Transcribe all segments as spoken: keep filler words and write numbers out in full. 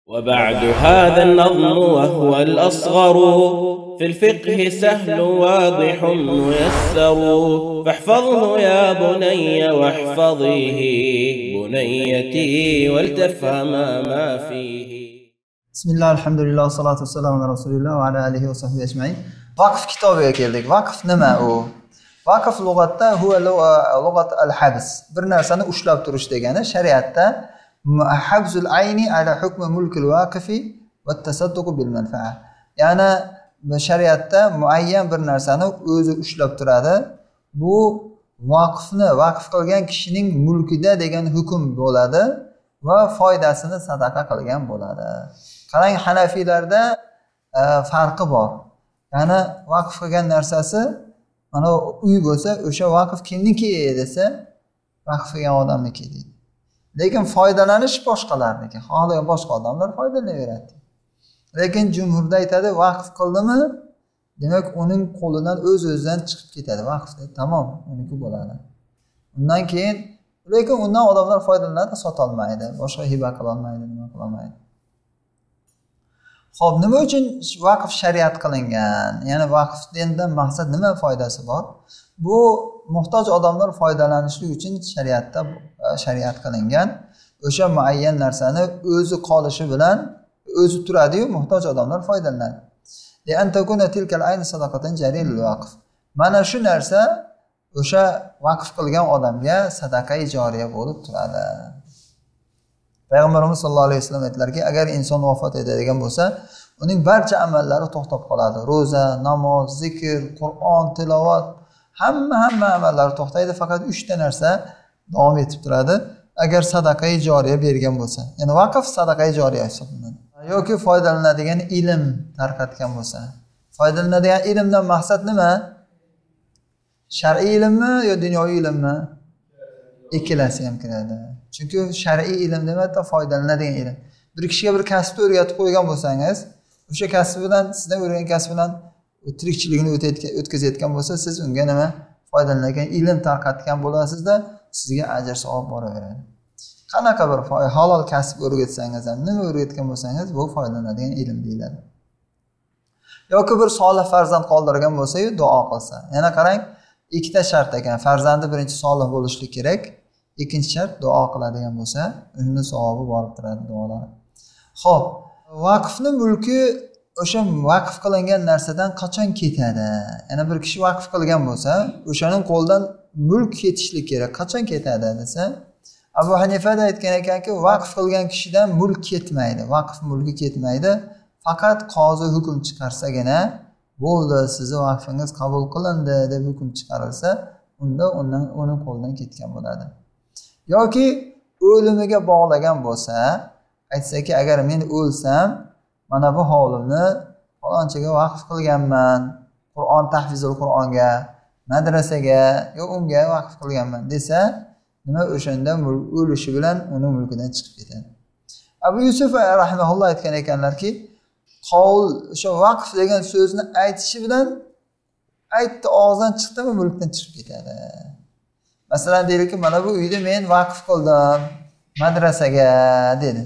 وبعد هذا النظم وهو الأصغر في الفقه سهل واضح ميسر فاحفظه يا بني واحفظيه بنيتي ولتفهما ما فيه. بسم الله الحمد لله والصلاة والسلام على رسول الله وعلى آله وصحبه أجمعين. Vaqf kitobiga keldik. Vaqf nima u? Vaqf lug'atda huwa lug'at al-habs. Bir narsani ushlab turish degani, shariatda habzul ayni ala hukmi mulkil vaqifi va tasadduq bil manfa'a. Ya'ni shariatda muayyan bir narsani o'zi ushlab turadi. Bu vaqfni vaqf qilgan kishining mulkida degan hukm bo'ladi va foydasini sadaqa qilgan bo'ladi. Qarang, Hanafiylarda e, farqi bor. Ya'ni vaqf qilgan narsasi mana uy bo'lsa, o'sha vaqf kimniki desa, vaqf qilgan odamniki deydi. Lekin foydalanish boshqalarniki. Xohlagan boshqa odamlar foydalanaveradi. Lekin jumhurda aytadi, vaqf qildimi, demak uning qo'lidan o'z-o'zidan chiqib ketadi. Vaqf deb tamom, uniki bo'ladi. Undan keyin lekin undan odamlar foydalanadi, sota olmaydi, boshqa hiba qila olmaydi, nima qila olmaydi. Xo'p, nima uchun vaqf shariat qilingan? Ya'ni vaqfdan maqsad nima, foydasi bor? Bu muhtoj odamlar foydalanishi uchun shariatda shariat qilingan. O'sha muayyan narsani o'zi qolishi bilan o'zi turadi-yu, muhtoj odamlar foydalanadi. Li an takuna tilkal ayn sadaqatan jariyal vaqf. Mana shu narsa o'sha vaqf qilgan odamga sadaqa-i joriya bo'lib turadi. Payg'ambarimiz sollallohu alayhi vasallam aytdilarki, agar inson vafot etadigan bo'lsa, uning barcha amallari to'xtab qoladi. Roza, namoz, zikr, Qur'on, tilovat, hamma hamma amallari to'xtaydi, faqat uch ta narsa davom etib turadi. Agar sadaqa-i joriya bergan bo'lsa, ya'ni vaqf sadaqa-i joriya hisoblanadi. Yoki foydalanadigan ilm tarqatgan bo'lsa. Foydalanadigan ilmdan maqsad nima? Shar'iy ilmmi yo dunyoviy ilmmi? Ikkilasi ham kiradi. Chunki shar'iy ilm demakda foydalanadigan ilm. Bir kishiga bir kasbni o'rgatib qo'ygan bo'lsangiz, o'sha kasb bilan, sizdan o'rgangan kasb bilan tirikchiligini o'tkazayotgan bo'lsa, siz unga nima foydalanadigan ilm tarqatgan bo'lasizda, sizga ajr savob boraveradi. Qanaqa bir halol kasb o'rgatsangiz ham, nima o'rgatgan bo'lsangiz, bu foydalanadigan ilm deyiladi. Yoki bir solih farzand qoldirgan bo'lsa-yu, duo qilsa. Yana qarang, ikkita shart ekan. Farzandi birinchi solih bo'lishi kerak. Ikkinchi shart duo qiladigan bo'lsa, uni savobi borib turadi duolar. Xo'p, vaqfning mulki o'sha vaqf qilingan narsadan qachon ketadi? Yana bir kishi vaqf qilgan bo'lsa, o'shaning qo'ldan mulk ketishlik kerak. Qachon ketadi desa, Abu Hanifa da aytgan ekanki, vaqf qilgan kishidan mulk ketmaydi, vaqf mulki ketmaydi. Faqat qozi hukm chiqarsagina bo'ldi, sizni vaqfingiz qabul qilindi deb hukm chiqarilsa, unda undan uning qo'lidan ketgan bo'ladi. Yoki o'limiga bog'lagan bo'lsa, aytsaki, agar men o'lsam, mana bu hovlimni falonchaga vaqf qilganman, Qur'on tahfizul Qur'onga, madrasaga, yo unga vaqf qilganman desa, nima o'shanda o'lishi bilan uning mulkidan chiqib ketadi. Abu Yusuf rahimahulloh aytgan ekanlarki, qovul o'sha vaqf degan so'zni aytishi bilan aytdi, og'zidan chiqdimi mulkdan chiqib ketadi. Masalan, deylik, mana bu uyni men vaqf qildim madrasaga dedi.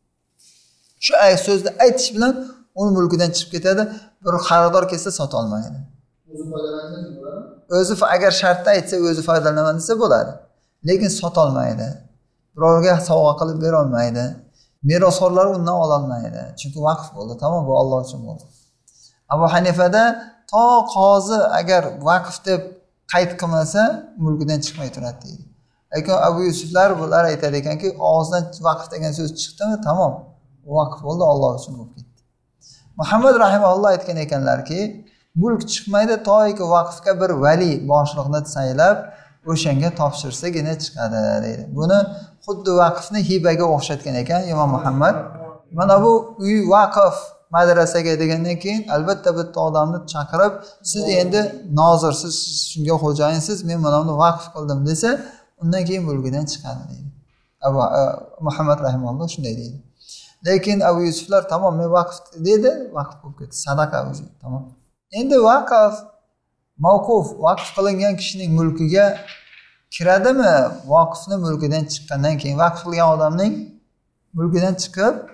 Shu ay so'zni aytish bilan uning mulkidan chiqib ketadi. Bir xaridor kelsa sota olmaydi. O'zi foydalansa bo'ladi. O'zi agar shartda aytsa, o'zi foydalanaman desa bo'ladi. Lekin sota olmaydi. Birovga sovg'a qilib bera olmaydi. Merosxo'rlar undan ola olmaydi. Chunki vaqf bo'ldi, tamom, bu Alloh uchun bo'ldi. Abu Hanifada to qozi agar vaqf deb qayd qilmasa, mulkidan chiqmay turadi deydi. Lekin Abu Yusuflar bular aytar ekanki, og'izdan vaqf degan so'z chiqdimi, tamom, vaqf bo'ldi, Alloh uchun bo'lib ketdi. Muhammad rahimahulloh aytgan ekanlarki, mulk chiqmaydi to'yki vaqfga bir vali boshliqni saylab, o'shanga topshirsagina chiqadi deydi. Buni xuddi vaqfni hibaga o'xshatgan ekan Imom Muhammad. Mana bu uy vaqf madrasaga degandan keyin albatta bitta odamni chaqirib, siz endi nozirsiz, shunga xo'jayinsiz, men mana buni vaqf qildim desa, undan keyin mulkidan chiqadi deydi. Abu Muhammad rahimahulloh shunday deydi. Lekin Abu Yusuflar tamom, men vaqf dedi, vaqf bo'lib ketdi, sadaqa o'zi, tamom. Endi vaqf mavquf, vaqf qilingan kishining mulkiga kiradimi? Vaqfni mulkidan chiqqandan keyin, vaqf qilgan odamning mulkidan chiqib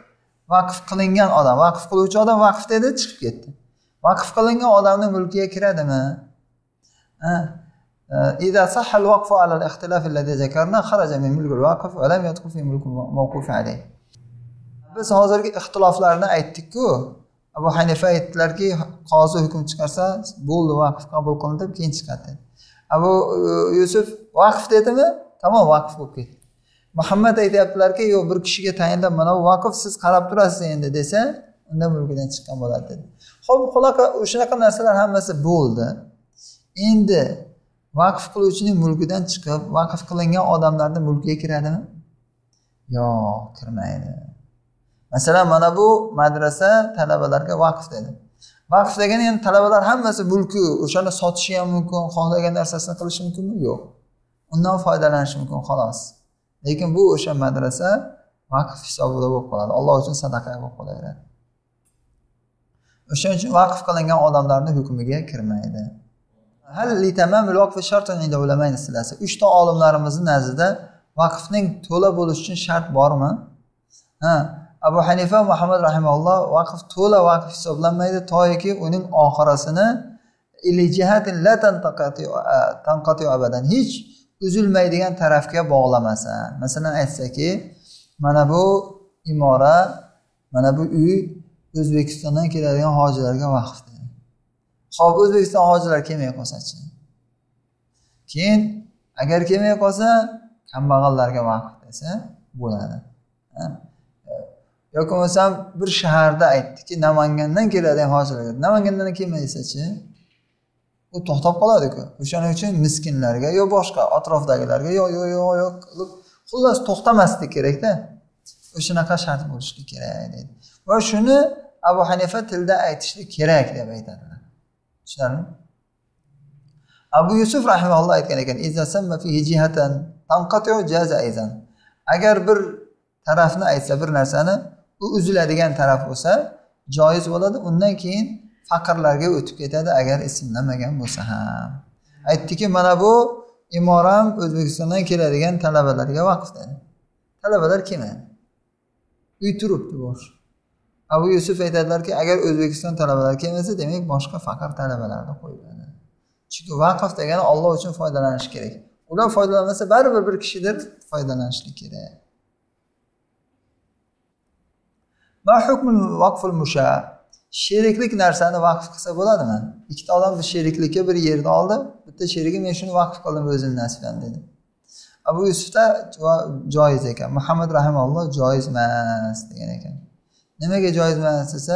vaqf qilingan odam, vaqf qiluvchi odam vaqf dedi, chiqib ketdi. Vaqf qilingan odamning mulkiga kiradimi? Ha. إذا صح الوقف على الاختلاف الذي ذكرنا خرج من ملك الواقف ولم يدخل في ملك الموقوف عليه. Biz hozirgi ixtiloflarni aytdik-ku. Abu Hanifa aytdilarki, qozi hukm chiqarsa, bo'ldi, vaqf qabul qilindi deb keyin chiqadi dedi. Abu Yusuf vaqf dedimi? Tamom, vaqf bo'lib ketdi. Muhammad aytayaptilarki, yo'q, bir kishiga tayinlab mana bu vaqf siz qarab turasiz endi desa, unda mulkidan chiqqan bo'ladi dedi. Xo'p, xulosa o'shaqa narsalar hammasi bo'ldi. Endi vaqf qiluvchining mulkidan chiqib, vaqf qilingan odamlarning mulkiga kiradimi? Yo'q, kirmaydi. Masalan, mana bu madrasa talabalarga vaqf dedi. Vaqf degani endi talabalar hammasi mulki, o'shani sotishi ham mumkin, xohlagan narsasini qilishi mumkinmi? Yo'q. Undan foydalanish mumkin xolos. Lekin bu o'sha madrasa vaqf hisobida bo'lib qoladi. Alloh uchun sadaqa bo'lib qolaveradi. O'shaning uchun vaqf qilingan odamlarning hukmiga kirmaydi. Hal li tamamul vaqf shartun inda ulamayn istilasi. uchta olimlarimizning nazdida vaqfning to'la bo'lishi uchun shart bormi? Ha, Abu Hanifa Muhammad rahimahulloh vaqf to'la vaqf hisoblanmaydi to'yki uning oxirasini ili jihatin la tanqati tanqati abadan hech uzilmaydigan tarafga bog'lamasa. Masalan aytsaki, mana bu imora, mana bu uy O'zbekistondan keladigan hojilarga vaqf dedi. Xo'p, O'zbekiston hojilari kelmay qolsa-chi? Keyin agar kelmay qolsa, kambag'allarga vaqf desa bo'ladi. Yoki bo'lsam bir shaharda aytdiki, Namangandan keladigan hojilarga, Namangandan kelmaysa-chi? U to'xtab qoladi-ku. O'shaning uchun miskinlarga yo boshqa atrofdagilarga yo yo yo yo xullas to'xtamaslik kerak-da. O'shanaqa shart bo'lishi kerak deydi. Va shuni Abu Hanifa tilda aytishlik kerak deb aytadilar. Tushunarmi? Abu Yusuf rahimahulloh aytgan ekan, "Izza samma fihi jihatan tanqati'u jaza ayzan." Agar bir tarafni aytsa, bir narsani, u uziladigan taraf bo'lsa, joiz bo'ladi. Undan keyin faqirlarga o'tib ketadi agar ismlamagan bo'lsa ham. Aytdiki, mana bu imoram O'zbekistondan keladigan talabalarga vaqf dedi. Talabalar kelmadi. Uy turibdi bosh. Abu Yusuf aytadilarki, agar O'zbekiston talabalari kelmasa, demak boshqa faqir talabalarni qo'yiladi. Chunki vaqf degani Alloh uchun foydalanish kerak. Ular foydalanmasa, baribir bir kishidir foydalanishlik kerak. Ma hukmul vaqful musha. Sheriklik narsani vaqf qilsa bo'ladimi? Ikkita odam bir sheriklikka bir yerni oldi, bitta sherigi men shuni vaqf qildim o'zim nasibdan dedi. Abu Yusufda joiz ekan. Muhammad rahimahulloh joiz emas degan ekan. Nimaga joiz emas desa,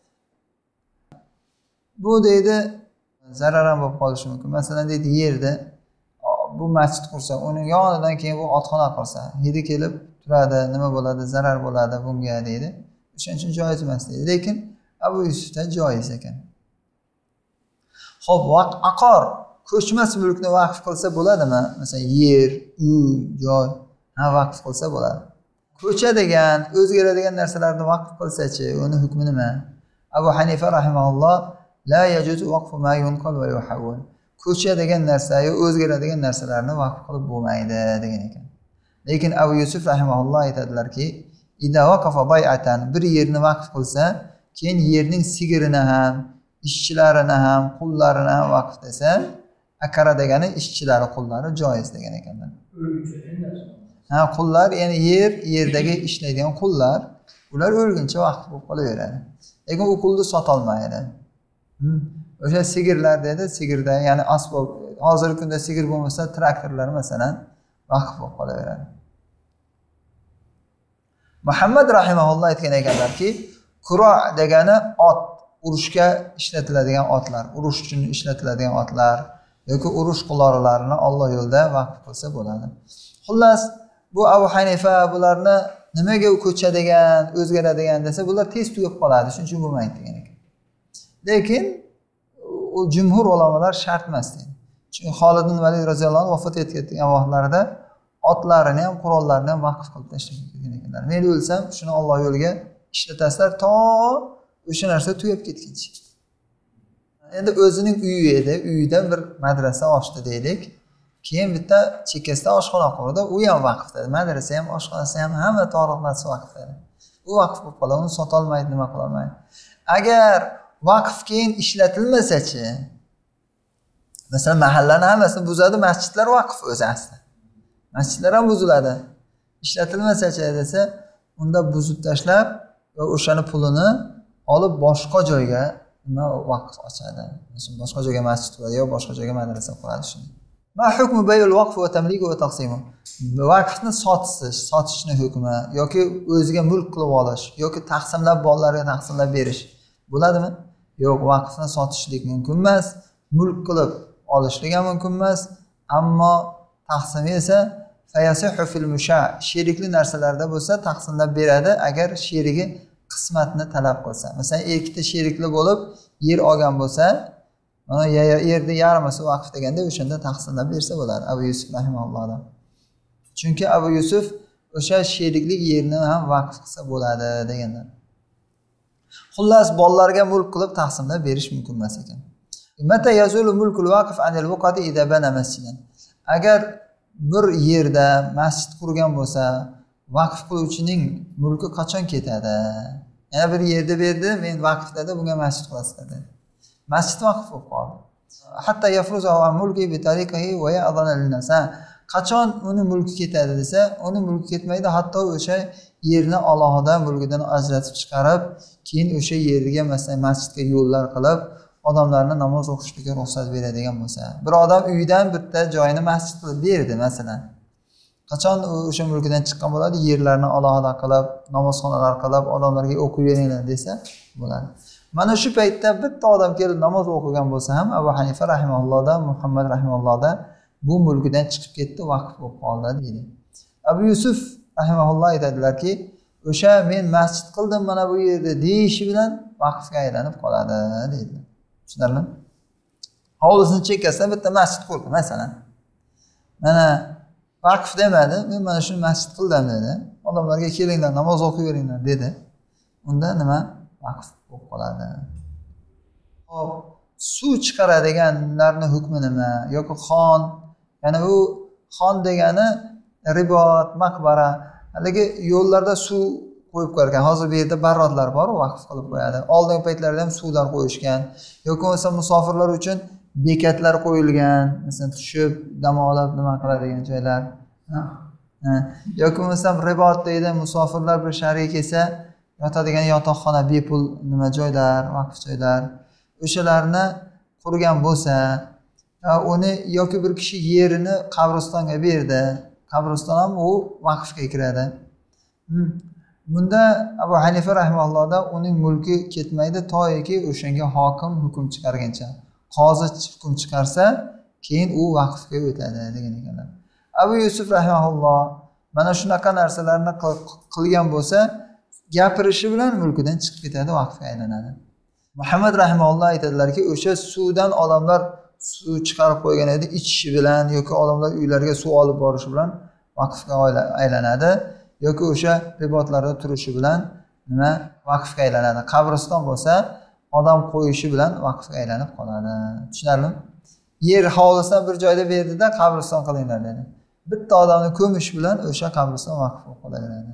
bu deydi zarar ham bo'lib qolishi mumkin. Masalan deydi, yerda bu masjid qursa, uning yonidan keyin bu otxona qursa, hidi kelib turadi, nima bo'ladi, zarar bo'ladi bunga deydi. O'shaning uchun joiz emas deydi. Lekin Abu Yusufda joiz ekan. Xo'p, vaqt aqor, ko'chmas mulkni vaqf qilsa bo'ladimi? Masalan, yer, uy, joy, ha vaqf qilsa bo'ladi. Ko'cha degan, o'zgaradigan narsalarni vaqf qilsa-chi, uni hukmi nima? Abu Hanifa rahimahulloh la yajuzu waqfu ma yunqal va yuhawwal. Ko'cha degan narsa yo o'zgaradigan narsalarni vaqf qilib bo'lmaydi degan ekan. Lekin Abu Yusuf rahimahulloh aytadilarki, idza waqafa bay'atan, bir yerni vaqf qilsa, keyin yerning sigirini ham, ishchilarini ham, qullarini ham vaqf desa, akara degani ishchilari, qullari joiz degan ekanlar. Ha, qullar, ya'ni yer, yerdagi ishlaydigan qullar, ular o'lguncha vaqf bo'lib qolaveradi. Lekin u qulni sota olmaydi. O'sha sigirlar dedi, sigirda, ya'ni asbob, hozirgi kunda sigir bo'lmasa, traktorlar masalan vaqf bo'lib qolaveradi. Muhammad rahimahulloh aytgan ekanlarki, quro degani ot, urushga ishlatiladigan otlar, urush uchun ishlatiladigan otlar yoki urush qulollarini Alloh yo'lida vaqf qilsa bo'ladi. Xullas, bu Abu Hanifa bularni nimaga ko'cha degan, o'zgaradigan desa, bular tez tugab qoladi, shuning uchun bo'lmaydi degan ekan. Lekin u jumhur ulamolar shart emas dedi. Chunki Xolid ibn Valid roziyallohu anhu vafot etgan vaqtlarida otlarini ham, qurollarini ham vaqf qilib tashlagan ekanlar. Men o'lsam, shuni Alloh yo'liga ishlatasizlar to o'sha narsa tugab ketguncha. Endi o'zining uyi edi, uyidan bir madrasa ochdi deylik. Keyin bitta chekkasida oshxona qurdi, u ham vaqf dedi. Madrasa ham, oshxonasi ham, hamma toriqasi vaqf dedi. u vaqf bo'lib qoladi, uni sota olmaydi, nima qila olmaydi. Agar vaqf keyin ishlatilmasa-chi, masalan mahallani hammasini buzadi, masjidlar vaqf o'zi asli. Masjidlar ham buziladi. Ishlatilmasa-chi desa, unda buzib tashlab va o'shani pulini olib boshqa joyga nima vaqf ochadi. Masalan boshqa joyga masjid quradi yo boshqa joyga madrasa quradi shuni. Ma hukmu bay'ul vaqf va tamliku va taqsimu. Vaqfni sotish, sotishni hukmi yoki o'ziga mulk qilib olish yoki taqsimlab bolalarga taqsimlab berish bo'ladimi? Yo'q, vaqfni sotishlik mumkin emas, mulk qilib olishlik ham mumkin emas, ammo taqsimi esa fayasihu fil musha, sherikli narsalarda bo'lsa taqsimlab beradi agar sherigi qismatni talab qilsa. Masalan, ikkita sherikli bo'lib yer olgan bo'lsa, mana yerni yarmisi vaqf deganda o'shanda taqsimlab bersa bo'ladi Abu Yusuf rahimahullohdan. Chunki Abu Yusuf o'sha sheriklik yerni ham vaqf qilsa bo'ladi deganlar. Xullas bolalarga mulk qilib taqsimlab berish mumkin emas ekan. Mata yazulu mulkul vaqf anil vuqati idza bana masjidan. Agar bir yerda masjid qurgan bo'lsa, vaqf qiluvchining mulki qachon ketadi? Yana bir yerda berdi, men vaqf dedi, bunga masjid qilasizlar dedi. Masjid vaqf bo'lib qoldi. Hatta yafruzu an mulki bi tariqihi va ya'dana lin-nas. Qachon uni mulki ketadi desa, uni mulki ketmaydi, hatto o'sha yerni alohida mulkidan ajratib chiqarib, keyin o'sha yerga masalan masjidga yo'llar qilib, odamlarni namoz o'qishga ruxsat beradigan bo'lsa, bir odam uydan bitta joyini masjid qilib berdi masalan. Qachon o'sha mulkidan chiqqan bo'ladi, yerlarni alohida qilib, namozxonalar qilib, odamlarga o'qib beringlar desa bo'ladi. Mana shu paytda bitta odam kelib namoz o'qigan bo'lsa ham Abu Hanifa rahimahullohdan, Muhammad rahimahullohdan bu mulkidan chiqib ketdi, vaqf bo'lib qoldi deydi. Abu Yusuf rahimahulloh aytadilarki, o'sha men masjid qildim mana bu yerda deyishi bilan vaqfga aylanib qoladi deydi. Tushunarmi? Hovlisini chekkasidan bitta masjid qurdi masalan. Mana vaqf demadi, men mana shu masjid qildim dedi. Odamlarga kelinglar, namoz o'qiyveringlar dedi. Unda nima? Vaqf bo'lib qoladi. Hop, suv chiqaradiganlarning hukmi nima? Yoki xon, ya'ni u xon degani ribot, maqbara, haligi yo'llarda suv qo'yib qo'ygan. Hozir bu yerda barrodlar bor, vaqf qilib qo'yadi. Oldingi paytlarda ham suvlar qo'yishgan. Yoki bo'lmasa musofirlar uchun bekatlar qo'yilgan, masalan tushib, dam olib nima qiladigan joylar. Yoki bo'lmasa ribot deydi, musofirlar bir shahriga kelsa, yotadigan yotoqxona, bepul nima joylar, vaqf joylar. O'shalarni qurgan bo'lsa, uni yoki bir kishi yerini qabristonga berdi. Qabriston ham u vaqfga kiradi. Bunda Abu Hanifa rahimahullohda uning mulki ketmaydi to'yki o'shanga hokim hukm chiqargancha. Qozi hukm chiqarsa, keyin u vaqfga o'tadi degan ekanlar. Abu Yusuf rahimahulloh mana shunaqa narsalarni qilgan bo'lsa, gapirishi bilan mulkidan chiqib ketadi, vaqfga aylanadi. Muhammad rahimahulloh aytadilarki, o'sha suvdan odamlar suv chiqarib qo'ygan edi, ichishi bilan yoki odamlar uylariga suv olib borishi bilan vaqfga aylanadi. Yoki o'sha ribotlarda turishi bilan nima vaqfga aylanadi. Qabriston bo'lsa, odam qo'yishi bilan vaqfga aylanib qoladi. Tushunarlimi? Yer hovlisidan bir joyda berdida qabriston qilinglar dedi. Bitta odamni ko'mish bilan o'sha qabriston vaqf bo'lib qolaveradi.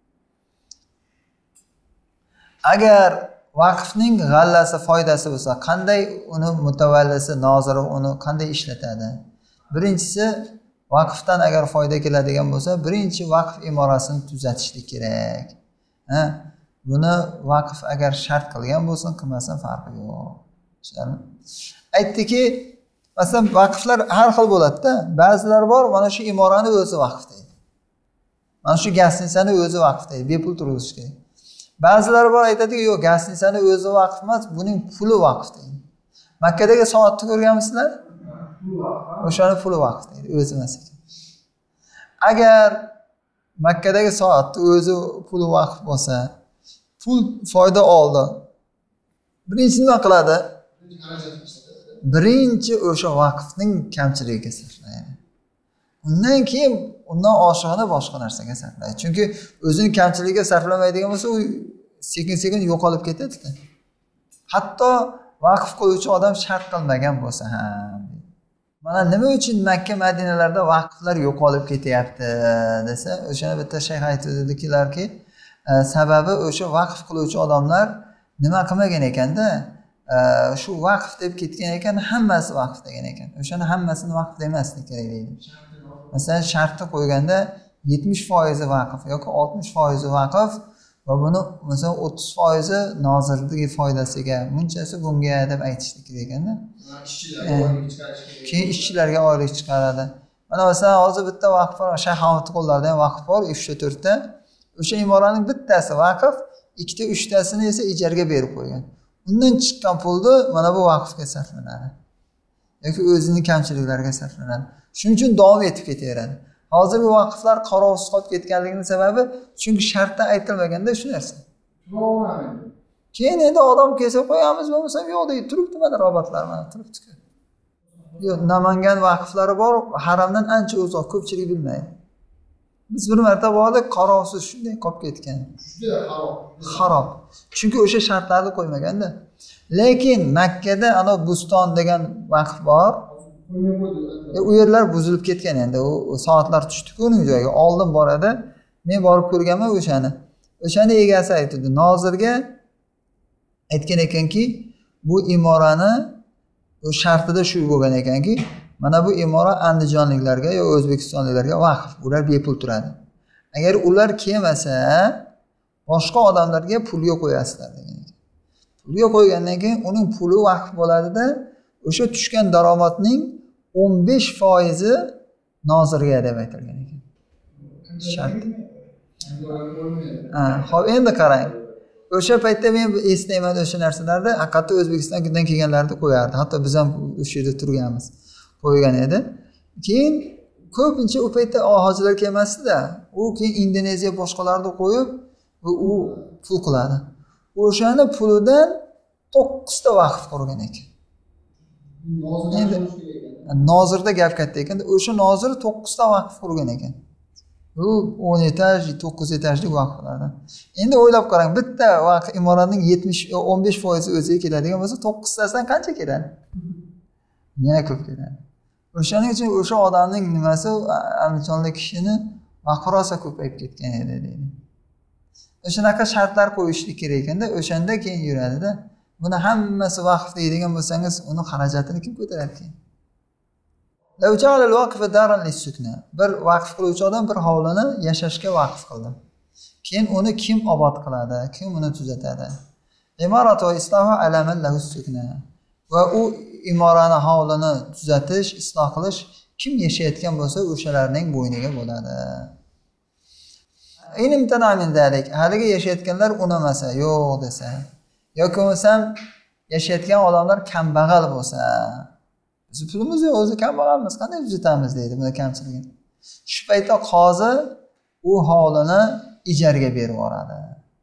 Agar vaqfning g'allasi, foydasi bo'lsa, qanday uni mutavallisi, noziri uni qanday ishlatadi? Birinchisi, vaqfdan agar foyda keladigan bo'lsa, birinchi vaqf imorasini tuzatishlik kerak. Ha? Buni vaqf agar shart qilgan bo'lsin, qilmasin farqi yo'q. Tushunarmi? Aytdiki, masalan, vaqflar har xil bo'ladi-da. Ba'zilar bor, mana shu imorani o'zi vaqf deydi. Mana shu gastitsani o'zi vaqf deydi, bepul turilishi kerak. Ba'zilar bor aytadiki, yo'q, gastitsani o'zi vaqf emas, buning puli vaqf deydi. Makkadagi soatni ko'rganmisizlar? O'shani puli vaqf deydi, o'zi emas ekan. Agar Makkadagi soatni o'zi puli vaqf bo'lsa, pul foyda oldi. Birinchi nima qiladi? Birinchi o'sha vaqfning kamchiligiga sarflaydi. Undan keyin undan oshig'ini boshqa narsaga sarflaydi. Chunki o'zining kamchiligiga sarflamaydigan bo'lsa, u sekin-sekin yo'qolib ketadi-da. Hatto vaqf qiluvchi odam shart qilmagan bo'lsa ham. Mana nima uchun Makka, Madinalarda vaqflar yo'qolib ketyapti desa, o'shani bitta shayx aytib dedilarki, sababi o'sha vaqf qiluvchi odamlar nima qilmagan ekanda, shu vaqf deb ketgan ekan, hammasi vaqf degan ekan. O'shani hammasini vaqf demaslik kerak deydi. Masalan, shartni qo'yganda yetmish foizi vaqf yoki oltmish foizi vaqf va buni masalan o'ttiz foizi nozirlik foydasiga, bunchasi bunga deb aytishlik kerak ekanda. Keyin ishchilarga oylik chiqaradi. Mana masalan hozir bitta vaqf bor, Shayx Ahmad qo'llarida ham vaqf bor, uch ta to'rt ta. O'sha imoraning bittasi vaqf, ikkita uchtasini esa ijaraga berib qo'ygan. Undan chiqqan pulni mana bu vaqfga sarflanadi yoki o'zining kamchiliklariga sarflanadi. Shuning uchun davom etib ketaveradi. Hozirgi vaqflar qarovsiz qolib ketganligining sababi chunki shartda aytilmaganda shu narsa. Keyin endi odam kelsa qo'yamiz, bo'lmasa yo'q deydi, turibdi mana robotlar mana turibdi. Yo'q, Namangan vaqflari bor, haramdan ancha uzoq, ko'pchilik bilmaydi. Biz bir marta bordik, qarovsiz shunday qolib ketgan. Juda xarob. Xarob. Chunki o'sha shartlarni qo'ymaganda. Lekin Makka da ana Buston degan vaqf bor. U yerlar buzilib ketgan endi. U soatlar tushdi-ku uning joyiga. Oldin boradi. Men borib ko'rganman o'shani. O'shani egasi aytdi, nozirga aytgan ekanki, bu imorani o shartida shu bo'lgan ekanki, mana bu imora andijonliklarga yo o'zbekistonliklarga vaqf, ular bepul turadi. Agar ular kelmasa, boshqa odamlarga pulga qo'yasizlar degan ekan. Pulga qo'ygandan keyin uning puli vaqf bo'ladi-da, o'sha tushgan daromadning o'n besh foizi nozirga deb aytilgan ekan. Shart. Ha, xo'p endi qarang. O'sha paytda men eslayman o'sha narsalarda, haqiqatda O'zbekistondan kelganlarni qo'yardi. Hatto biz ham o'sha yerda turganmiz. Qo'ygan edi. Keyin ko'pincha u paytda hojilar kelmasdi-da. U keyin Indoneziya boshqalarni qo'yib, u pul qiladi. O'shani pulidan to'qqiz ta vaqf qurgan ekan. Endi nozirda gap katta ekan. O'sha nozir to'qqiz ta vaqf qurgan ekan. Bu o'n etaj, to'qqiz etajlik vaqflardan. Endi o'ylab qarang, bitta vaqf imoratning yetmish o'n besh foizi o'ziga keladigan bo'lsa, to'qqiz tasidan qancha keladi? Yana ko'p keladi. O'shaning uchun o'sha odamning nimasi, andijonlik kishini vaqfi rosa ko'payib ketgan edi deydi. O'shanaqa shartlar qo'yishlik kerak ekanda, o'shanda keyin yuradi-da. Buni hammasi vaqf deydigan bo'lsangiz, uni xarajatini kim ko'taradi keyin? Bir vaqf qiluvchi odam bir hovlini yashashga vaqf qildi. Keyin uni kim obod qiladi, kim uni tuzatadi? Imoratu islohu alaman lahu sukna. Va u imorani, hovlini tuzatish, isloh qilish kim yashayotgan bo'lsa, o'shalarning bo'yniga bo'ladi. Inimtana min zalik. Haligi yashayotganlar unamasa, yo'q desa, yoki bo'lsam yashayotgan odamlar kambag'al bo'lsa, biz pulimiz yo'q, o'zi kambag'almiz, qanday tuzatamiz deydi buni kamchiligini. Shu paytda qozi u hovlini ijaraga berib yuboradi.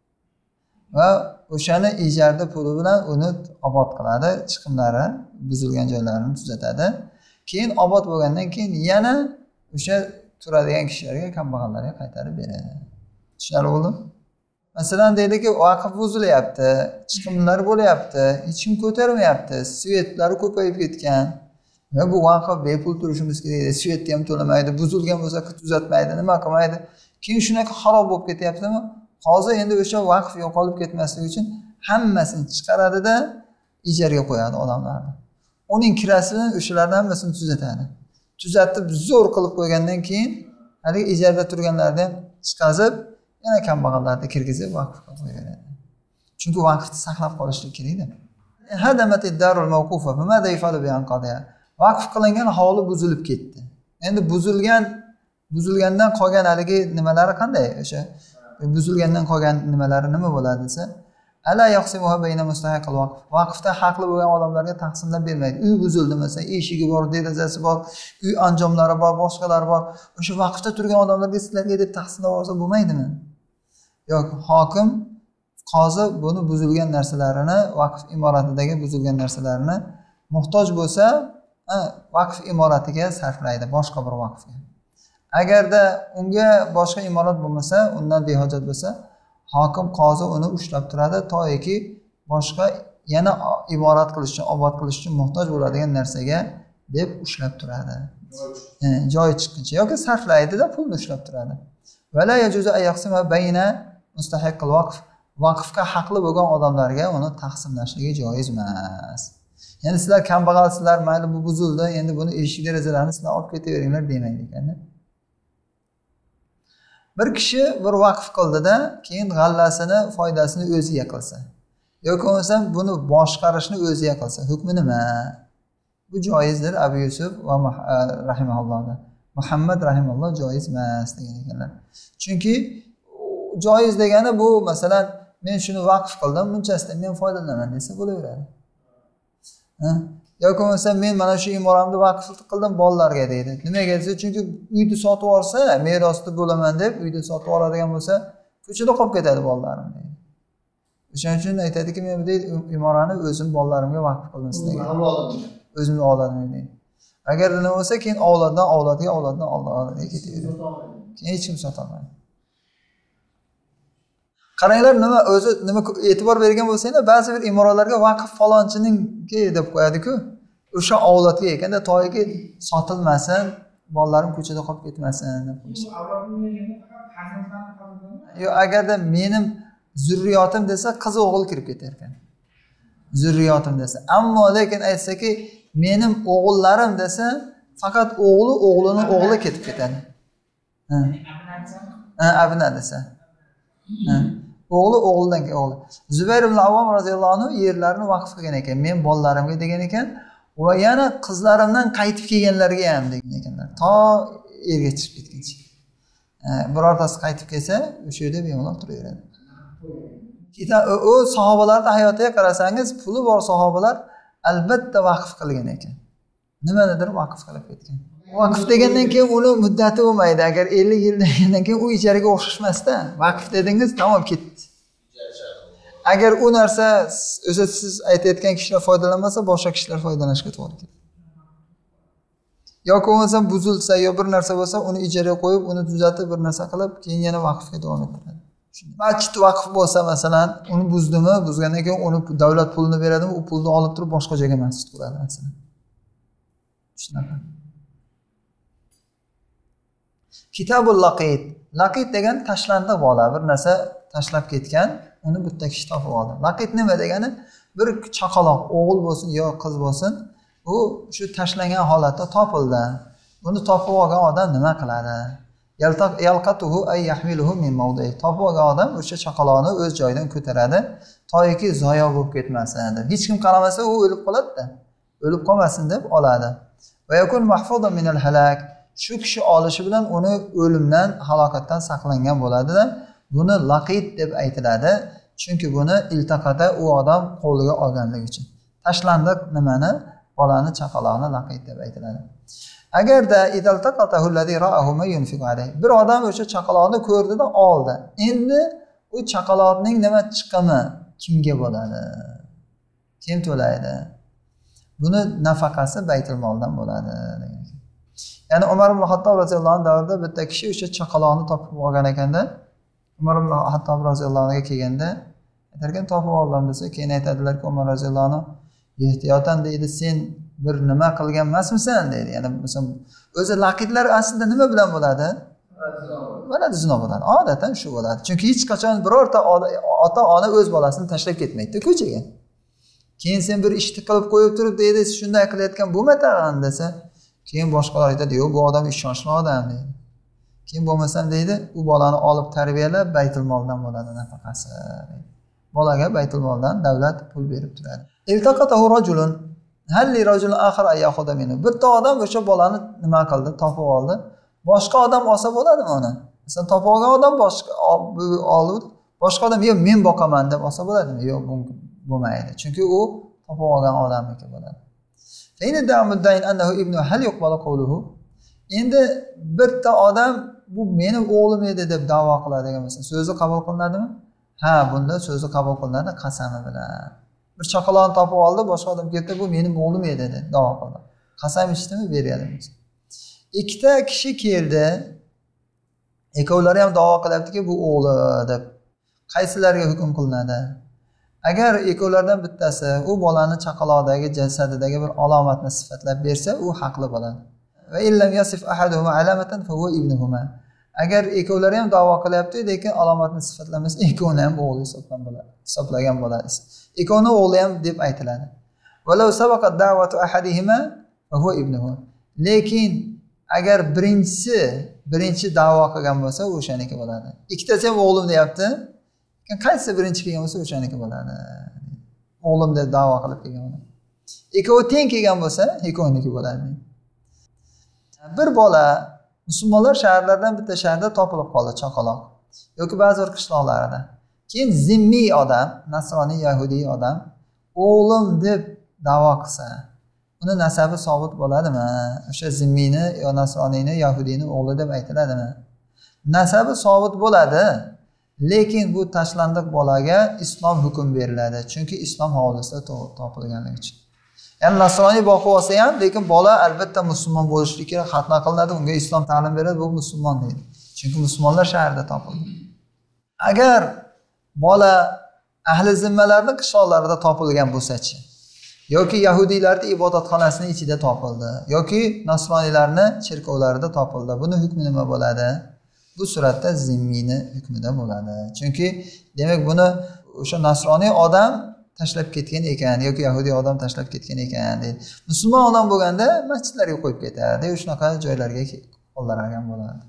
Va o'shani ijarda puli bilan uni obod qiladi, chiqimlari, buzilgan joylarini tuzatadi. Keyin obod bo'lgandan keyin yana o'sha turadigan kishilarga, kambag'allarga qaytarib beradi. Tushunarlimi? Masalan deydiki, vaqf buzilyapti, chiqimlar bo'lyapti, hech kim ko'tarmayapti, svetlari ko'payib ketgan. Va bu vaqf bepul turishimiz kerak, svetni ham to'lamaydi, buzilgan bo'lsa tuzatmaydi, nima qilmaydi. Keyin shunaqa xarob bo'lib ketyaptimi? Hozir endi o'sha vaqf yo'qolib ketmasligi uchun hammasini chiqaradi-da, ijaraga qo'yadi odamlarni. Uning kirasini o'shalardan hammasini tuzatadi. Tuzatib zo'r qilib qo'ygandan keyin hali ijarada turganlarni ham chiqazib, yana kambag'allarni kirgizib vaqfga qo'yadi. Chunki vaqfni saqlab qolishlik kerak-da. Hadamatid darul mawqufa bimada yafalu bi anqadiha. Vaqf qilingan hovli buzilib ketdi. Endi buzilgan buzilgandan qolgan haligi nimalari qanday? O'sha buzilgandan qolgan nimalari nima bo'ladi desa, ala yaqsimuha bayna mustahiqil vaqf. Vaqfda haqli bo'lgan odamlarga taqsimlab bermaydi. Uy buzildi masalan, eshigi bor, derazasi bor, uy anjomlari bor, boshqalari bor. O'sha vaqfda turgan odamlarga sizlarga deb taqsimlab olsa bo'lmaydimi? Yo'q, hokim, qozi buni buzilgan narsalarini, vaqf imoratidagi buzilgan narsalarini muhtoj bo'lsa, vaqf imoratiga sarflaydi, boshqa bir vaqfga. Agarda unga boshqa imorat bo'lmasa, undan behojat bo'lsa, hokim, qozi uni ushlab turadi to'yki boshqa yana imorat qilish uchun, obod qilish uchun muhtoj bo'ladigan narsaga deb ushlab turadi. Joy chiqquncha yoki sarflaydi-da, pulni ushlab turadi. Wala yajuzu ay yaqsima bayna mustahiqqil vaqf vaqfga haqli bo'lgan odamlarga uni taqsimlashligi joiz emas. Ya'ni sizlar kambag'alsizlar, mayli bu buzildi, endi buni eshik derazalarini sizlar olib ketaveringlar demaydi ekanda. Bir kishi bir vaqf qildida, keyin g'allasini, foydasini o'ziga qilsa yoki bo'lmasa buni boshqarishni o'ziga qilsa, hukmi nima? Bu joizdir Abu Yusuf va rahimahullohda. Muhammad rahimahulloh joiz emas degan ekanlar. Chunki joiz degani bu, masalan, men shuni vaqf qildim, bunchasidan men foydalanaman desa bo'laveradi. Ha? Yoki bo'lmasa men mana shu imoramni vaqf qildim bolalarga deydi. Nimaga desa, chunki uyni sotib olsa, merosni bo'laman deb uyni sotib oladigan bo'lsa, ko'chada qolib ketadi bolalarim deydi. O'shaning uchun aytadiki, men bu deydi imorani o'zim bolalarimga vaqf qildim sizlarga. O'zimni avlodim deydi. Agar nima bo'lsa, keyin avloddan avlodga, avloddan avlodga ketaveradi. Keyin hech kim sota olmaydi. Qaranglar, nima o'zi nima e'tibor bergan bo'lsanglar, ba'zi bir imoratlarga vaqf falonchininki deb qo'yadi-ku. O'sha avlodga ekanda toyiga sotilmasin, bolalarim ko'chada qolib ketmasin deb qo'yish. Yo, agarda mening zurriyotim desa, qiz o'g'il kirib ketar ekan. Zurriyotim desa. Ammo lekin aytsaki, mening o'g'illarim desa, faqat o'g'li, o'g'lining o'g'li ketib ketadi. Ha. Ha, abna desa. Ha. O'g'li o'g'ildan keyin o'g'li. Zubayr ibn Avvom roziyallohu anhu yerlarini vaqf qilgan ekan. Men bolalarimga degan ekan, va yana qizlarimdan qaytib kelganlarga ham degan ekanlar. To erga chiqib ketguncha. Birortasi qaytib kelsa, o'sha yerda bemalol turaveradi. O sahobalarning hayotiga qarasangiz, puli bor sahobalar albatta vaqf qilgan ekan. Nimanidir vaqf qilib ketgan. Vaqf degandan keyin uni muddati bo'lmaydi. Agar ellik yil degandan keyin u ijaraga o'xshashmasda. Vaqf dedingiz, tamom ketdi. Agar u narsa o'zi siz aytayotgan kishilar foydalanmasa, boshqa kishilar foydalanishga to'g'ri keladi. Yoki bo'lmasa buzilsa yo bir narsa bo'lsa, uni ijaraga qo'yib, uni tuzatib bir narsa qilib, keyin yana vaqfga davom ettiradi. Masjid vaqf bo'lsa, masalan, uni buzdimi, buzgandan keyin uni davlat pulini beradimi, u pulni olib turib boshqa joyga masjid quradi masalan. Shunaqa. Kitabul laqit. Laqit degan tashlandiq bola, bir narsa tashlab ketgan, uni bitta kishi topib oldi. Laqit nima degani? Bir chaqaloq, o'g'il bo'lsin yo qiz bo'lsin, u shu tashlangan holatda topildi. Buni topib olgan odam nima qiladi? Yalqatuhu ay yahmiluhu min mawdi. Topib olgan odam o'sha chaqaloqni o'z joyidan ko'taradi, to'yki zoya bo'lib ketmasin deb. Hech kim qaramasa u o'lib qoladi-da. O'lib qolmasin deb oladi. Va yakun mahfuzan min al-halak. Shu kishi olishi bilan uni o'limdan, halokatdan saqlangan bo'ladi-da. Buni laqit deb aytiladi, chunki buni iltaqada u odam qo'liga olganligi uchun. Tashlandiq nimani? Bolani, chaqaloqni laqit deb aytiladi. Agarda idaltaqatahu allazi ra'ahu ma yunfiqu alayhi. Bir odam o'sha chaqaloqni ko'rdi-da oldi. Endi u chaqaloqning nima chiqimi kimga bo'ladi? Kim to'laydi? Buni nafaqasi baytul moldan bo'ladi degan ekan. Ya'ni Umar ibn Xattob roziyallohu anhu davrida bitta kishi o'sha chaqaloqni topib olgan ekanda, Umar ibn Xattob roziyallohu anhuga kelganda, aytarkan topib oldim desa, keyin aytadilar-ki Umar roziyallohu anhu, ehtiyotan deydi, sen bir nima qilgan emasmisan deydi. Ya'ni masalan, o'zi laqitlar aslida nima bilan bo'ladi? Bo'ladi, zino bo'ladi. Odatdan shu bo'ladi. Chunki hech qachon birorta ota-ona o'z bolasini tashlab ketmaydi ko'chaga. Keyin sen bir ishni qilib qo'yib turib deydi, shunday qilayotgan bo'lmadan desa, keyin boshqalar aytadi, yo'q, bu odam ishonchli odam deydi. Keyin bo'lmasam deydi, u bolani olib tarbiyalab baytul moldan bo'ladi nafaqasi deydi. Bolaga baytul moldan davlat pul berib turadi. Iltaqatahu rajulun hal li rajulun akhar ayaxuda minhu. Bitta odam o'sha bolani nima qildi, topib oldi. Boshqa odam olsa bo'ladimi uni? Masalan, topib olgan odam boshqa oldi, boshqa odam yo'q, men boqaman deb olsa bo'ladimi? Yo'q, bo'lmaydi. Chunki u topib olgan odamniki bo'ladi. Endi da'muddayn annahu ibnu hal yuqbalu qawluhu. Endi bitta odam bu meni o'g'lim edi deb da'vo qiladigan bo'lsa, so'zi qabul qilinadimi? Ha, bunda so'zi qabul qilinadi qasami bilan. Bir chaqaloqni topib oldi, boshqa odam keldi, bu mening o'g'lim edi deb da'vo qildi. Qasam ichdimi, beradi. Ikkita kishi keldi. Ikkovlari ham da'vo qilyaptiki, bu o'g'li deb. Qaysilarga hukm qilinadi? Agar ikkovlardan bittasi u bolani chaqaloqdagi jasadidagi bir alomatni sifatlab bersa, u haqli bo'ladi. Va illam yasif ahaduhuma alamatan fa huwa ibnuhuma. Agar ikkovlari ham da'vo qilyapti, lekin alomatni sifatlamasa, ikkovini ham o'g'li hisoblan bo'ladi, hisoblagan bo'ladi. Ikkovini o'g'li ham deb aytiladi. Walau sabaqat da'watu ahadihima fa huwa ibnuhu. Lekin agar birinchisi birinchi da'vo qilgan bo'lsa, o'shaniki bo'ladi. Ikkitasi ham o'g'lim deyapti. Lekin qaysi birinchi kelgan bo'lsa, o'shaniki bo'ladi. O'g'lim deb da'vo qilib kelgan bo'ladi. Ikkovi teng kelgan bo'lsa, ikkoviniki bo'ladi. Bir bola musulmonlar shaharlardan bitta shaharda topilib qoldi, chaqaloq yoki ba'zi bir qishloqlarda. Keyin zimmiy odam, nasroniy, yahudiy odam o'g'lim deb da'vo qilsa, uni nasabi sobit bo'ladimi? O'sha zimmiyni yo nasroniyni, yahudiyni o'g'li deb aytiladimi? Nasabi sobit bo'ladi, lekin bu tashlandiq bolaga islom hukm beriladi, chunki islom hovlisida topilganligi uchun. Ya'ni nasroniy boqib olsa ham, lekin bola albatta musulmon bo'lishi kerak, xatna qilinadi, unga islom ta'lim beradi, bu musulmon deydi. Chunki musulmonlar shaharda topildi. Agar bola ahli zimmalarning qishloqlarida topilgan bo'lsa-chi, yoki yahudiylarning ibodatxonasining ichida topildi, yoki nasroniylarning cherkovlarida topildi, buni hukmi nima bo'ladi? Bu suratda zimmiyni hukmida bo'ladi. Chunki demak buni o'sha nasroniy odam tashlab ketgan ekan yoki yahudiy odam tashlab ketgan ekan deydi. Musulmon odam bo'lganda masjidlarga qo'yib ketadi, shunaqa joylarga qoldirgan bo'ladi.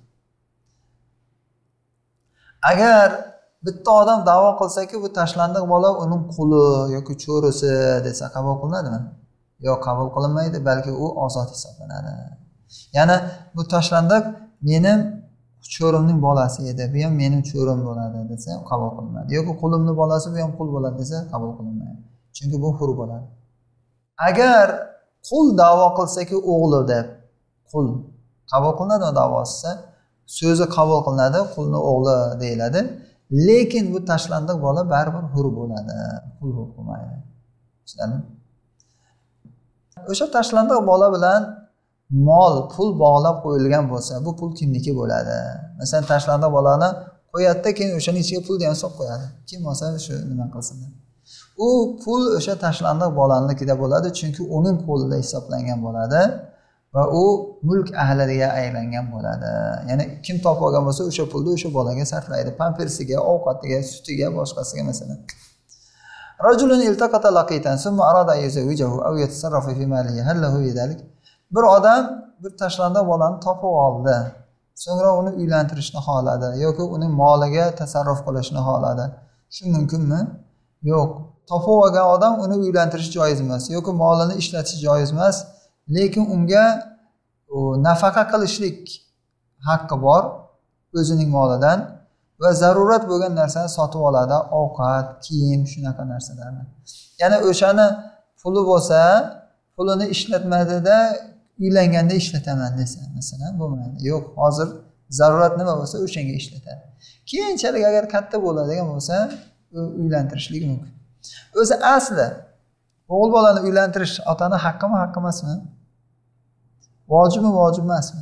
Agar bitta odam da'vo qilsa-ki, bu tashlandiq bola uning quli yoki cho'risi desa qabul qilinadimi? Yo'q, qabul qilinmaydi, balki u ozod hisoblanadi. Ya'ni bu tashlandiq mening cho'rimning bolasi edi, bu ham mening cho'rim bo'ladi desa qabul qilinmaydi. Yoki qulimning bolasi, bu ham qul bo'ladi desa qabul qilinmaydi. Chunki bu hur bo'ladi. Agar qul da'vo qilsa-ki, o'g'li deb, qul qabul qilinadi da'vosi, so'zi qabul qilinadi, qulning o'g'li deyiladi. Lekin bu tashlandiq bola baribir hur bo'ladi, qul bo'lmaydi. Tushunarlimi? O'sha tashlandiq bola bilan mol, pul bog'lab qo'yilgan bo'lsa, bu pul kimniki bo'ladi? Masalan, tashlandiq bolani qo'yadi, keyin o'shaning ichiga pul ham solib qo'yadi. Kim olsa shu nima qilsin. U pul o'sha tashlandiq bolanikida bo'ladi, chunki uning qo'lida hisoblangan bo'ladi va u mulk ahliga aylangan bo'ladi. Ya'ni kim topib olgan bo'lsa, o'sha pulni o'sha bolaga sarflaydi, pampersiga, ovqatiga, sutiga, boshqasiga masalan. Rajulun iltaqata laqitan summa arada yuzawijahu aw yatasarrafu fi malihi hal lahu bidalik. Bir odam bir tashlandiq bolani topib oldi. So'ngra uni uylantirishni xohladi yoki uning moliga tasarruf qilishni xohladi. Shu mumkinmi? Yo'q. Topib olgan odam uni uylantirish joiz emas yoki molini ishlatish joiz emas, lekin unga nafaqa qilishlik haqqi bor o'zining molidan va zarurat bo'lgan narsani sotib oladi, ovqat, kiyim, shunaqa narsalarni. Ya'ni o'shani puli bo'lsa, pulini ishlatmadida uylanganda ishlataman desa, masalan, bo'lmaydi. Yo'q, hozir zarurat nima bo'lsa, o'shanga ishlatadi. Keyinchalik agar katta bo'ladigan bo'lsa, uylantirishlik mumkin. O'zi asli o'g'il bolani uylantirish otani haqqimi, haqqi emasmi? Vojibmi, vojib emasmi?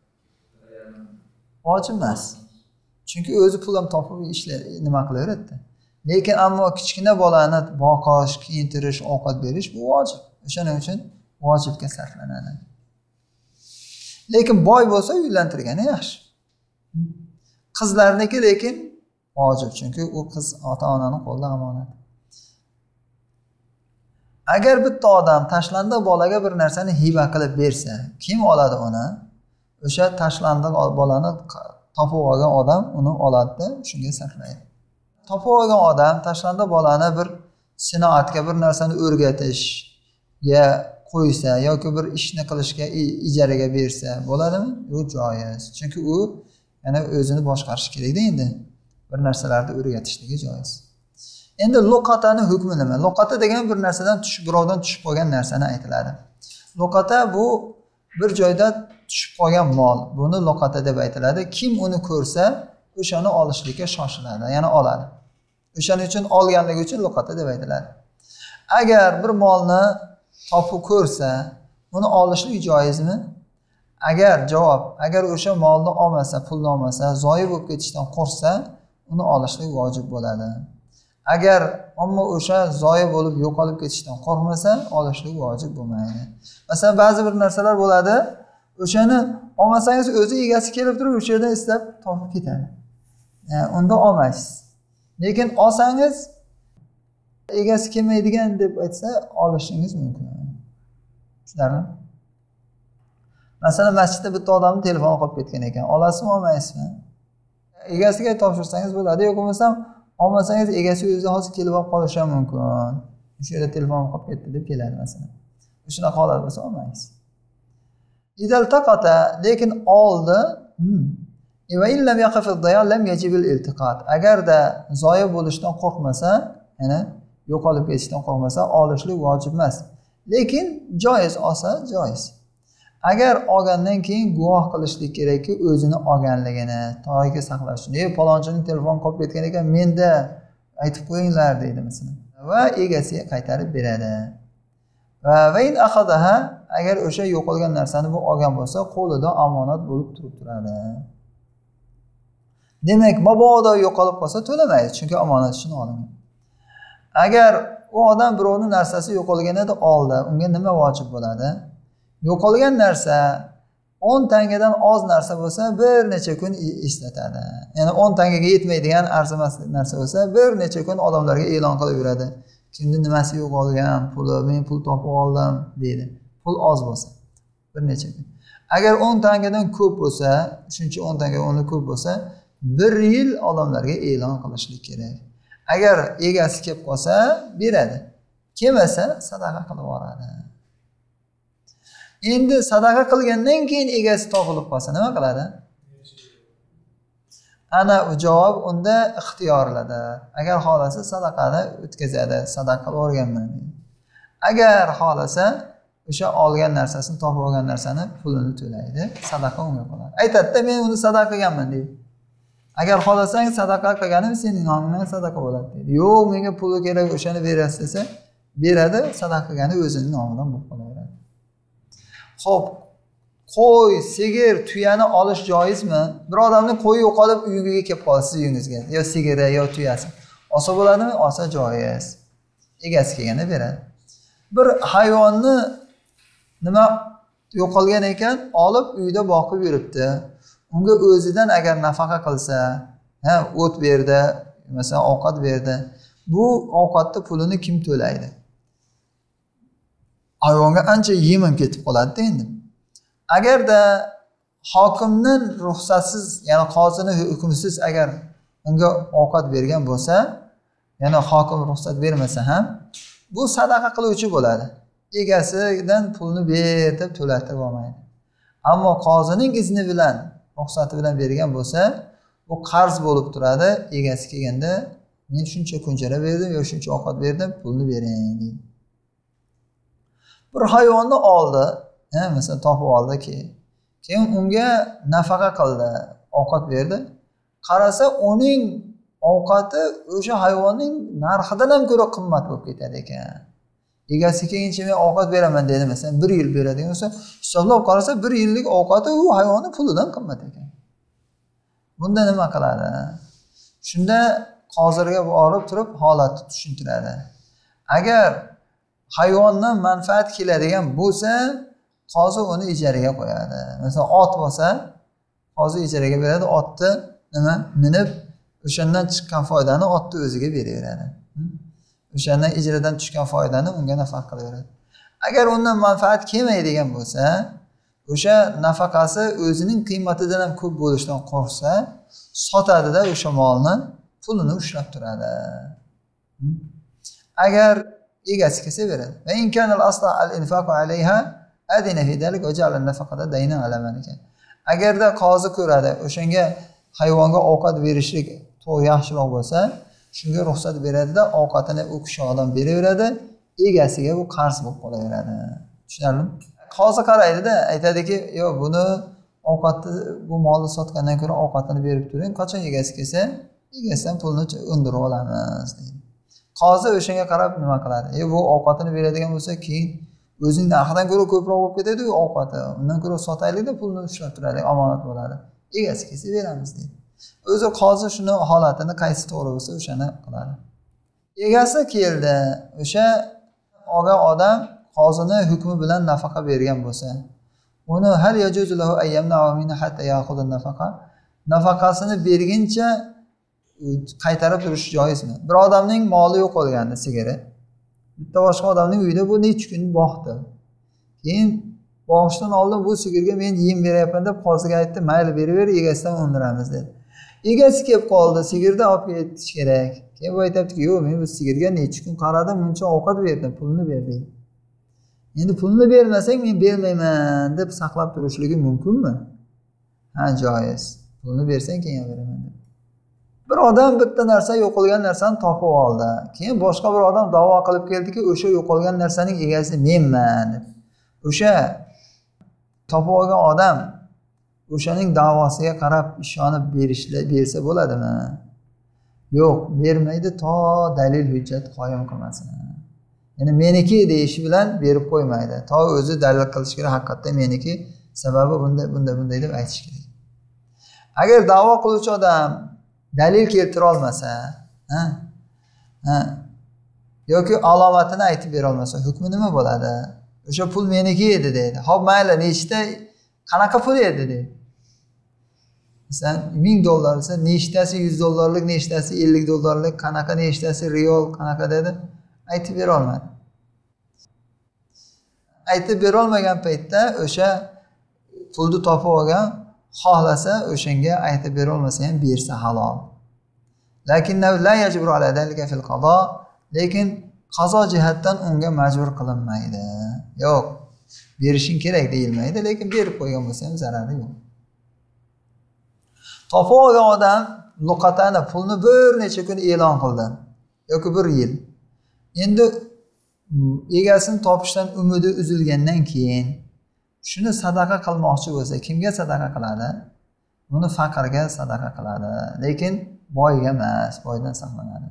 Vojib emas. Chunki o'zi pul ham topib ishlar nima qilaveradi. Lekin ammo kichkina bolani boqish, kiyintirish, ovqat berish bu vojib. O'shaning uchun vojibga sarflanadi. Lekin boy bo'lsa uylantirgani yaxshi. Qizlarniki lekin vojib, chunki u qiz ota-onaning qo'lida omonat. Agar bitta odam tashlandiq bolaga bir narsani hiba qilib bersa, kim oladi uni? O'sha tashlandiq bolani topib olgan odam uni oladi, shunga sarflaydi. Topib olgan odam tashlandiq bolani bir sinoatga, bir narsani o'rgatishga qo'ysa yoki bir ishni qilishga ijaraga bersa bo'ladimi? Yo'q, joiz. Chunki u yana o'zini boshqarish kerak-da endi. Bir narsalarni o'rgatishligi joiz. Endi luqatani hukmi nima? Luqata degan bir narsadan tushib, birovdan tushib qolgan narsani aytiladi. Luqata bu bir joyda tushib qolgan mol. Buni luqata deb aytiladi. Kim uni ko'rsa, o'shani olishlikka shoshiladi, ya'ni oladi. O'shaning uchun olganligi uchun luqata deb aytiladi. Agar bir molni topib ko'rsa, uni olishlik joizmi? Agar javob, agar o'sha molni olmasa, pulni olmasa, zoyi bo'lib ketishdan qo'rqsa, uni olishlik vojib bo'ladi. Agar ammo o'sha zoyi bo'lib yo'qolib ketishdan qo'rqmasa, olishlik vojib bo'lmaydi. Masalan, ba'zi bir narsalar bo'ladi, O'shani olmasangiz o'zi egasi kelib turib o'sha yerdan istab topib ketadi. Yani unda olmaysiz. Lekin olsangiz egasi kelmaydigan deb aytsa olishingiz mumkin. Tushunarlimi? Masalan, masjidda bitta odamning telefoni qolib ketgan ekan. Olasizmi, olmaysizmi? Egasiga topshirsangiz bo'ladi, yo'q bo'lmasa olmasangiz egasi o'zi hozir kelib olib qolishi ham mumkin. O'sha yerda telefonim qolib ketdi deb keladi masalan. Shunaqa holat bo'lsa olmaysiz. Idal taqata, lekin oldi. Va illam yaqif ad-daya lam yajib al-iltiqat. Agarda zoya bo'lishdan qo'rqmasa, ya'ni yo'qolib ketishdan qo'rqmasa, olishlik vojib emas. Lekin joiz olsa joiz. Agar olgandan keyin guvoh qilishlik kerakki, o'zini olganligini, to'g'riga saqlash uchun. "Ey, palonchining telefoni qolib ketgan ekan, menda aytib qo'yinglar" deydi masalan. Va egasiga qaytarib beradi. Va in akhadaha, agar o'sha yo'qolgan narsani bu olgan bo'lsa, qo'lida omonat bo'lib turib turadi. Demak, mabodo yo'qolib qolsa to'lamaydi, chunki omonat uchun olingan. Agar u odam birovning narsasi yo'qolgan edi, oldi, unga nima vojib bo'ladi? Yo'qolgan narsa o'n tangadan oz narsa bo'lsa, bir necha kun ishlatadi. Ya'ni o'n tangaga yetmaydigan arzimas narsa bo'lsa, bir necha kun odamlarga e'lon qilib yuradi. Kimni nimasi yo'qolgan, puli, men pul topib oldim deydi. Pul oz bo'lsa, bir necha kun. Agar o'n tangadan ko'p bo'lsa, shuncha o'n tanga o'ndan ko'p bo'lsa, bir yil odamlarga e'lon qilishlik kerak. Agar egasi kelib qolsa, beradi. Kelmasa, sadaqa qilib yuboradi. Endi sadaqa qilgandan keyin egasi topilib qolsa nima qiladi? Ana u javob unda ixtiyorlada. Agar xolasa sadaqani o'tkazadi, sadaqa qilib o'rganman deydi. Agar xolasa o'sha olgan narsasini, topib olgan narsani pulini to'laydi, sadaqa unga qoladi. Aytadi-da, men uni sadaqa qilganman deydi. Agar xohlasang sadaqa qilganim sening nomingdan sadaqa bo'ladi deydi. Yo'q, menga puli kerak, o'shani berasiz desa, beradi, sadaqa qilgani o'zining nomidan bo'lib qolaveradi. Xo'p, qo'y, sigir, tuyani olish joizmi? Bir odamning qo'yi yo'qolib uyiga kelib qolsa, siz uyingizga, yo sigiri, yo tuyasi. Olsa bo'ladimi? Olsa joiz. Egasi kelganda beradi. Bir hayvonni nima yo'qolgan ekan, olib uyda boqib yuribdi. Unga o'zidan agar nafaqa qilsa, ha, o't berdi, masalan, ovqat berdi. Bu ovqatni pulini kim to'laydi? Hayvonga ancha yem ham ketib qoladi endi. Agarda hokimning ruxsatsiz, ya'ni qozining hukmisiz agar unga ovqat bergan bo'lsa, ya'ni hokim ruxsat bermasa ham, bu sadaqa qiluvchi bo'ladi. Egasidan pulni ber deb to'latib olmaydi. Ammo qozining izni bilan, ruxsati bilan bergan bo'lsa, bu qarz bo'lib turadi. Egasi kelganda, men shuncha kunjara berdim yo shuncha ovqat berdim, pulni bering deydi. Bir hayvonni oldi, ha, masalan, topib oldi ki, keyin unga nafaqa qildi, ovqat berdi. Qarasa, uning ovqati o'sha hayvonning narxidan ham ko'ra qimmat bo'lib ketadi ekan. Egasi kelguncha men ovqat beraman dedi, masalan, bir yil beradigan bo'lsa, hisoblab qarasa, bir yillik ovqati u hayvonning pulidan qimmat ekan. Bunda nima qiladi? Shunda hozirga borib turib holatni tushuntiradi. Agar hayvondan manfaat keladigan bo'lsa, qozi uni ijaraga qo'yadi. Masalan, ot bo'lsa, qozi ijaraga beradi, otni nima minib, o'shandan chiqqan foydani otni o'ziga beraveradi. O'shandan ijaradan tushgan foydani unga nafaqa qilaveradi. Agar undan manfaat kelmaydigan bo'lsa, o'sha nafaqasi o'zining qiymatidan ham ko'p bo'lishdan qo'rqsa, sotadi-da o'sha molni, pulini ushlab turadi. Agar egasi kelsa beradi. Va in kana al-asla al-infaqu alayha adina fi dalik va ja'ala an-nafaqata daynan ala malika. Agarda qozi ko'radi, o'shanga hayvonga ovqat berishlik to'g'ri yaxshiroq bo'lsa, shunga ruxsat beradi-da, ovqatini u kishi odam beraveradi, egasiga bu qarz bo'lib qolaveradi. Tushunarlimi? Qozi qaraydi-da, aytadiki, "Yo, buni ovqatni, bu molni sotgandan ko'ra ovqatini berib turing, qachon egasi kelsa, egasidan pulni undirib olamiz" deydi. Qozi o'shanga qarab nima qiladi? "E, bu ovqatini beradigan bo'lsa, keyin o'zining narxidan ko'ra ko'proq bo'lib ketadi-ku ovqati. Undan ko'ra sotaylik-da, pulni ushlab turaylik, omonat bo'ladi. Egasi kelsa beramiz" deydi. O'zi qozi shuni holatini qaysi to'g'ri bo'lsa, o'shani qiladi. Egasi keldi, o'sha olgan odam qozining hukmi bilan nafaqa bergan bo'lsa, uni hal yajuzu lahu ayyamna mina hatta ya'khudha nafaqa. Nafaqasini berguncha qaytarib turish joizmi? Bir odamning moli yo'q bo'lganda sigiri. Bitta boshqa odamning uyida bu necha kun boqdi. Keyin boqishdan oldin bu sigirga men yem beryapman deb qosiga aytdi, mayli beraver, egasidan undiramiz dedi. Egasi kelib qoldi, sigirni olib ketish kerak. Keyin u aytibdi-ki, "Yo'q, men bu sigirga necha kun qaradim, buncha ovqat berdim, pulni berdim. Endi pulni bermasang men bermayman" deb saqlab turishligi mumkinmi? Ha, joiz. Pulni bersang keyin beraman dedi. Bir odam bitta narsa yo'qolgan narsani topib oldi. Keyin boshqa bir odam da'vo qilib keldiki, o'sha yo'qolgan narsaning egasi menman deb. O'sha topib olgan odam o'shaning da'vosiga qarab ishonib berishla bersa bo'ladimi? Yo'q, bermaydi to dalil hujjat qoyim qilmasin. Ya'ni meniki deyishi bilan berib qo'ymaydi. To o'zi dalil qilish kerak, haqiqatdan meniki, sababi bunday bunday bunday deb aytish kerak. Agar da'vo qiluvchi odam dalil keltira olmasa, ha? Ha. Yoki alomatini aytib bera olmasa, hukmi nima bo'ladi? O'sha pul meniki edi deydi. Xo'p, mayli, nechta, qanaqa pul edi deydi. Masalan, ming dollar esa nechtasi yuz dollarlik, nechtasi ellik dollarlik, qanaqa nechtasi riyol, qanaqa dedi, aytib bera olmadi. Aytib bera olmagan paytda o'sha pulni topib olgan xohlasa o'shanga aytib bera olmasa ham bersa halol. Lekin la yajburu ala dalika fil qado, lekin qazo jihatdan unga majbur qilinmaydi. Yo'q, berishing kerak deyilmaydi, lekin berib qo'ygan bo'lsa ham zarari yo'q. Topib olgan odam luqatani pulni bir necha kun e'lon qildi yoki bir yil. Endi egasini topishdan umidi uzilgandan keyin shuni sadaqa qilmoqchi bo'lsa, kimga sadaqa qiladi? Buni faqirga sadaqa qiladi, lekin boyga emas, boydan saqlanadi.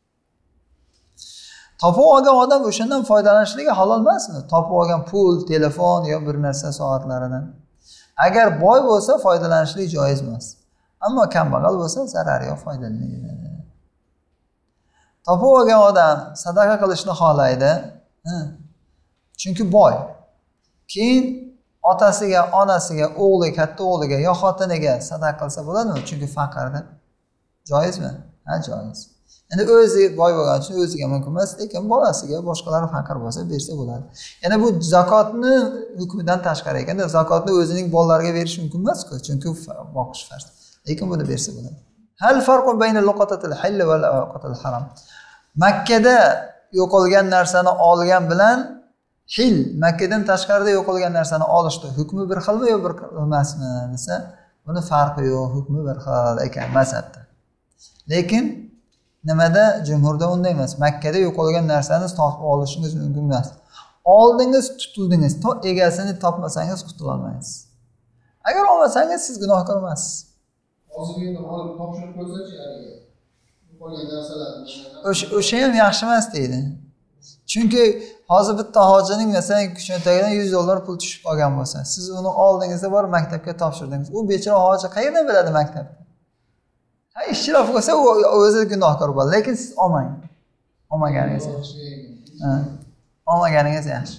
Topib olgan odam o'shandan foydalanishligi halol emasmi? Topib olgan pul, telefon yo bir narsa soatlaridan. Agar boy bo'lsa foydalanishligi joiz emas. Ammo kambag'al bo'lsa zarari yo'q, foydalanadi. Topib olgan odam sadaqa qilishni xohlaydi, chunki boy. Keyin otasiga, onasiga, o'g'li, katta o'g'liga yo xotiniga sadaqa qilsa bo'ladimi? Chunki faqirdir. Joizmi? Ha, joiz. Endi o'zi boy bo'lgani uchun o'ziga mumkin emas, lekin bolasiga, boshqalari faqir bo'lsa bersa bo'ladi. Ya'ni bu zakotni hukmidan tashqari ekanda, zakotni o'zining bolalariga berish mumkin emas-ku, chunki boqish farz. Lekin buni bersa bo'ladi. Hal farqun baynal luqatatil hal va luqatil haram. Makkada yo'qolgan narsani olgan bilan hil, Makkadan tashqarida yo'qolgan narsani olishdi hukmi bir xilmi yo bir xil emasmi desa, buni farqi yo'q, hukmi bir xil ekan mazhabda. Lekin nimada jumhurda unday emas. Makkada yo'qolgan narsani topib olishingiz mumkin emas. Oldingiz, tutildingiz, to egasini topmasangiz qutula olmaysiz. Agar olmasangiz siz gunohkor emassiz. Hozirgina olib topshirib qo'ysa-chi, ya'ni qolgan narsalarni o'sha o'sha ham yaxshi emas deydi. Chunki hozir bitta hojining masalan cho'ntagidan yuz dollar pul tushib qolgan bo'lsa, siz uni oldingizda borib maktabga topshirdingiz. U bechora hoji qayerdan biladi maktabni? Ha, ishchiroq bo'lsa u o'zi gunohkor bo'ladi, lekin siz olmang. Olmaganingiz yaxshi. Ha. Olmaganingiz yaxshi.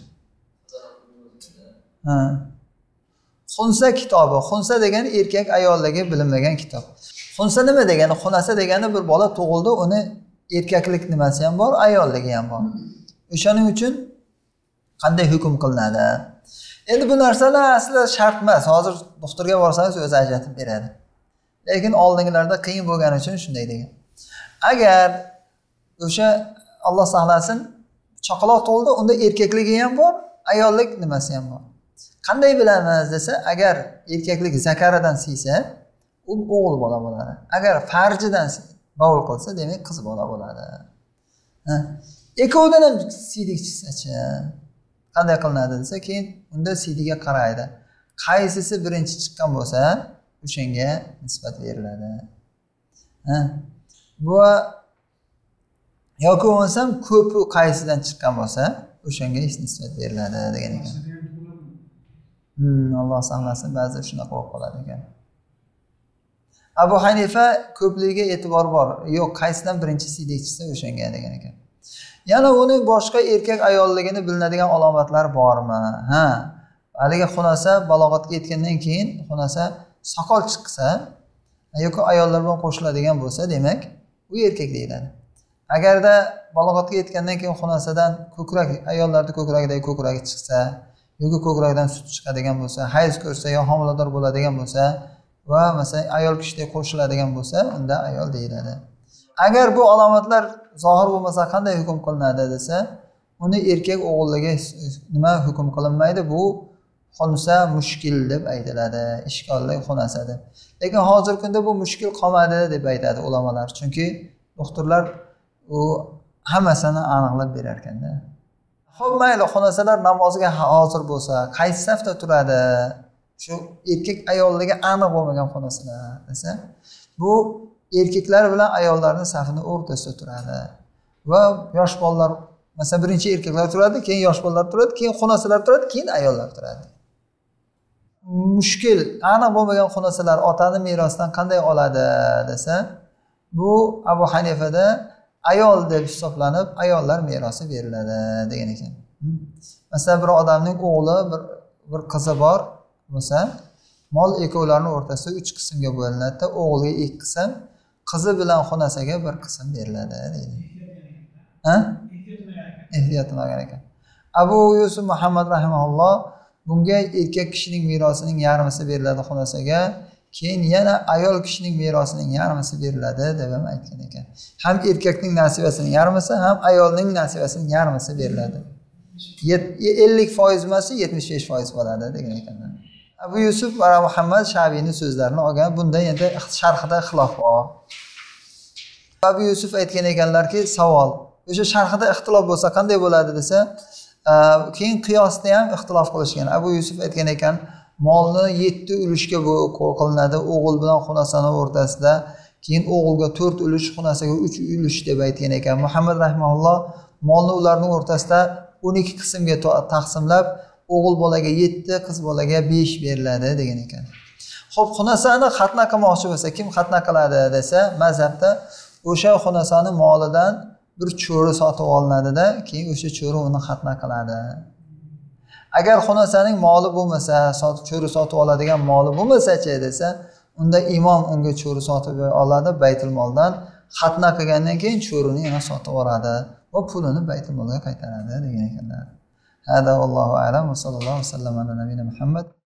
Ha. Xunsa kitobi. Xunsa degani erkak ayolligi bilinmagan kitob. Xunsa nima degani? Xunasa degani bir bola tug'ildi, uni erkaklik nimasi ham bor, ayolligi ham bor. O'shaning uchun qanday hukm qilinadi? Endi bu narsalar aslida shart emas. Hozir doktorga borsangiz o'zi ajratib beradi. Lekin oldingilarda qiyin bo'lgani uchun shunday degan. Agar o'sha Alloh saqlasin chaqaloq tug'ildi, unda erkakligi ham bor, ayollik nimasi ham bor. Qanday bilamiz desa, agar erkaklik zakaridan siysa, u o'g'il bola bo'ladi. Agar farjidan bavul qilsa, demak qiz bola bo'ladi. Ha. Ikkovidan ham siydik chiqsa-chi, qanday qilinadi desa, keyin unda siydiga qaraydi. Qaysisi birinchi chiqqan bo'lsa, o'shanga nisbat beriladi. Ha. Bu yoki bo'lmasam ko'pi qaysidan chiqqan bo'lsa, o'shanga nisbat beriladi degan ekan. Hmm, Alloh saqlasin, ba'zi shunaqa bo'lib qoladi ekan. Abu Hanifa ko'pligiga e'tibor bor. Yo'q, qaysidan birinchi siydik chiqsa o'shanga degan ekan. Yana uni boshqa erkak ayolligini bilinadigan alomatlar bormi? Ha. haligi xunasa balog'atga yetgandan keyin xunasa soqol chiqsa yoki ayollar bilan qo'shiladigan bo'lsa, demak, u erkak deyiladi. Agarda balog'atga yetgandan keyin xunasadan ko'krak, ayollarda ko'kragidagi ko'kragi chiqsa, yoki ko'krakdan sut chiqadigan bo'lsa, hayz ko'rsa yo homilador bo'ladigan bo'lsa va masalan ayol kishiga qo'shiladigan bo'lsa, unda ayol deyiladi. Agar bu alomatlar zohir bo'lmasa qanday hukm qilinadi desa, uni erkak o'g'illiga nima hukm qilinmaydi, bu xunsa mushkil deb aytiladi, ishkolli xunasa deb. Lekin hozir kunda bu mushkil qolmadi deb aytadi ulamolar, chunki doktorlar u hammasini aniqlab berar ekanda. Xo'p, mayli, xunasalar namoziga hozir bo'lsa, qaysi safda turadi? Shu erkak ayolligi aniq bo'lmagan xunasalar desa, bu erkaklar bilan ayollarning safini o'rtasida turadi. Va yosh bolalar, masalan, birinchi erkaklar turadi, keyin yosh bolalar turadi, keyin xunasalar turadi, keyin ayollar turadi. Mushkil, aniq bo'lmagan xunasalar otani merosdan qanday oladi desa, bu Abu Hanifada ayol deb hisoblanib, ayollar merosi beriladi degan ekan. Masalan, bir odamning o'g'li, bir bir qizi bor bo'lsa, mol ikkovlarining o'rtasida uch qismga bo'linadi. O'g'liga ikki qism, qizi bilan xunasaga bir qism beriladi deydi. Ha? Ehtiyotini olgan ekan. Abu Yusuf Muhammad rahimahulloh bunga erkak kishining merosining yarmisi beriladi xunasaga, keyin yana ayol kishining merosining yarmisi beriladi deb ham aytgan ekan. Ham erkakning nasibasining yarmisi, ham ayolning nasibasining yarmisi beriladi. ellik foiz emas, yetmish besh foiz bo'ladi degan ekanlar. Abu Yusuf va Muhammad Shabiyning so'zlarini olgan. Bunda endi sharhida xilof bor. Abu Yusuf aytgan ekanlarki, savol. O'sha sharhida ixtilof bo'lsa qanday bo'ladi desa, keyin qiyosda ham ixtilof qilishgan. Abu Yusuf aytgan ekan, molni yetti ulushga qilinadi, o'g'il bilan xunasani o'rtasida, keyin o'g'ilga to'rt ulush, xunasaga uch ulush deb aytgan ekan. Muhammad rahimahulloh molni ularning o'rtasida o'n ikki qismga taqsimlab, o'g'il bolaga yetti, qiz bolaga besh beriladi degan ekan. Xo'p, xunasani xatna qilmoqchi bo'lsa, kim xatna qiladi desa, mazhabda o'sha xunasani molidan bir cho'ri sotib olinadi-da, keyin o'sha cho'ri uni xatna qiladi. Agar xunasaning moli bo'lmasa, sotib cho'ri sotib oladigan moli bo'lmasa-chi desa, unda imom unga cho'ri sotib oladi baytul moldan, xatna qilgandan keyin cho'rini yana sotib oladi va pulini baytul molga qaytaradi degan ekanlar. Hada vallohu a'lam va sallallohu alayhi va sallam ala nabiyina Muhammad.